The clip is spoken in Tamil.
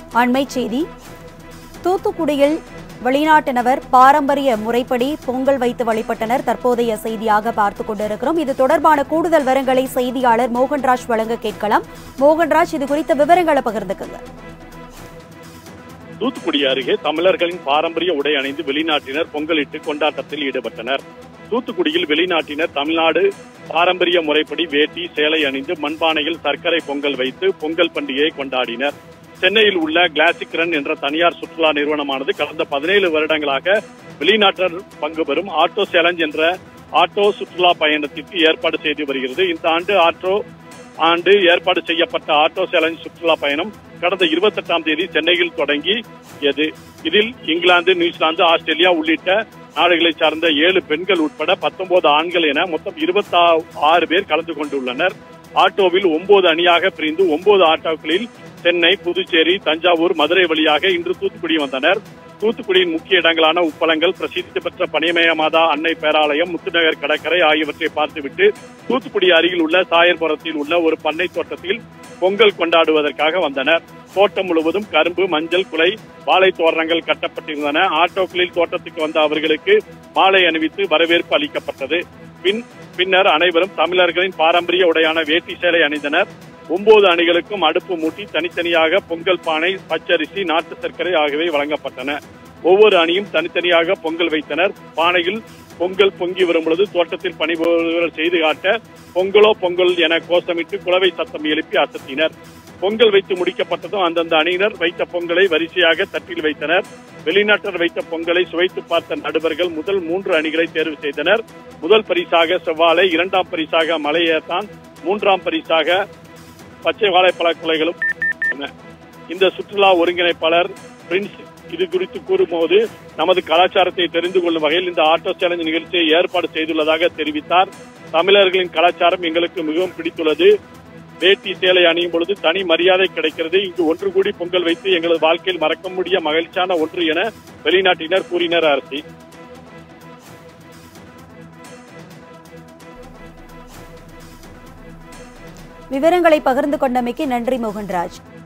அண்மை செய்தி. தூத்துக்குடியில் வெளிநாட்டினர் பாரம்பரிய முறைப்படி பொங்கல் வைத்து வழிபட்டனர். தற்போதைய செய்தியாக பார்த்துக் கொண்டிருக்கிறோம். இது தொடர்பான கூடுதல் விவரங்களை செய்தியாளர் மோகன்ராஜ் வழங்க கேட்கலாம். மோகன்ராஜ், இது குறித்த விவரங்களை பகிர்ந்துக்குங்க. தூத்துக்குடி அருகே தமிழர்களின் பாரம்பரிய உடை அணிந்து வெளிநாட்டினர் பொங்கலிட்டு கொண்டாட்டத்தில் ஈடுபட்டனர். தூத்துக்குடியில் வெளிநாட்டினர் தமிழ்நாடு பாரம்பரிய முறைப்படி வேட்டி சேலை அணிந்து மண்பானையில் சர்க்கரை பொங்கல் வைத்து பொங்கல் பண்டிகையை கொண்டாடினர். சென்னையில் உள்ள கிளாசிக் ரன் என்ற தனியார் சுற்றுலா நிறுவனமானது கடந்த 17 வருடங்களாக வெளிநாட்டர் பங்கு பெறும் ஆட்டோ சேலஞ்ச் என்ற ஆட்டோ சுற்றுலா பயணத்திற்கு ஏற்பாடு செய்து வருகிறது. இந்த ஆண்டு ஏற்பாடு செய்யப்பட்ட ஆட்டோ சேலஞ்ச் சுற்றுலா பயணம் கடந்த 28ஆம் தேதி சென்னையில் தொடங்கியது. இதில் இங்கிலாந்து, நியூசிலாந்து, ஆஸ்திரேலியா உள்ளிட்ட நாடுகளை சார்ந்த 7 பெண்கள் உட்பட 19 ஆண்கள் என மொத்தம் 26 பேர் கலந்து கொண்டுள்ளனர். ஆட்டோவில் 9 அணியாக பிரிந்து 9 ஆட்டோக்களில் சென்னை, புதுச்சேரி, தஞ்சாவூர், மதுரை வழியாக இன்று தூத்துக்குடி வந்தனர். தூத்துக்குடியின் முக்கிய இடங்களான உப்பளங்கள், பிரசித்தி பெற்ற பனிமய மாதா அன்னை பேராலயம், முத்துநகர் கடற்கரை ஆகியவற்றை பார்த்துவிட்டு தூத்துக்குடி அருகில் உள்ள சாயர்புரத்தில் உள்ள ஒரு பண்ணை தோட்டத்தில் பொங்கல் கொண்டாடுவதற்காக வந்தனர். தோட்டம் முழுவதும் கரும்பு, மஞ்சள் குலை, வாழை தோரணங்கள் கட்டப்பட்டிருந்தன. ஆட்டோக்களில் தோட்டத்துக்கு வந்த அவர்களுக்கு மாலை அணிவித்து வரவேற்பு அளிக்கப்பட்டது. பின்னர் அனைவரும் தமிழர்களின் பாரம்பரிய உடையான வேட்டி சேலை அணிந்தனர். 9 அணிகளுக்கும் அடுப்பு மூட்டி தனித்தனியாக பொங்கல் பானை, பச்சரிசி, நாட்டு சர்க்கரை ஆகியவை வழங்கப்பட்டன. ஒவ்வொரு அணியும் தனித்தனியாக பொங்கல் வைத்தனர். பானையில் பொங்கல் பொங்கி வரும்பொழுது தோட்டத்தில் பணிபுரிபவர்கள் செய்து காட்ட பொங்கலோ பொங்கல் என கோஷமிட்டு குலவை சத்தம் எழுப்பி அசத்தினர். பொங்கல் வைத்து முடிக்கப்பட்டதும் அந்தந்த அணியினர் வைத்த பொங்கலை வரிசையாக தட்டில் வைத்தனர். வெளிநாட்டர் வைத்த பொங்கலை சுவைத்து பார்த்த நடுவர்கள் முதல் 3 அணிகளை தேர்வு செய்தனர். முதல் பரிசாக செவ்வாழை, 2ஆம் பரிசாக மலையேத்தான், 3ஆம் பரிசாக பச்சை வாழைப்பழ குலைகளும். இந்த சுற்றுலா ஒருங்கிணைப்பாளர் பிரின்ஸ் இது குறித்து கூறும்போது, நமது கலாச்சாரத்தை தெரிந்து கொள்ளும் வகையில் இந்த ஆட்டோ சேலஞ்ச் நிகழ்ச்சியை ஏற்பாடு செய்துள்ளதாக தெரிவித்தார். தமிழர்களின் கலாச்சாரம் எங்களுக்கு மிகவும் பிடித்துள்ளது. வேட்டி சேலை அணியும் பொழுது தனி மரியாதை கிடைக்கிறது. இங்கு ஒன்று கூடி பொங்கல் வைத்து எங்களது வாழ்க்கையில் மறக்க முடிய மகிழ்ச்சியான ஒன்று என வெளிநாட்டினர் கூறினர். அரசி விவரங்களை பகிர்ந்து கொண்டமைக்கு நன்றி மோகன்ராஜ்.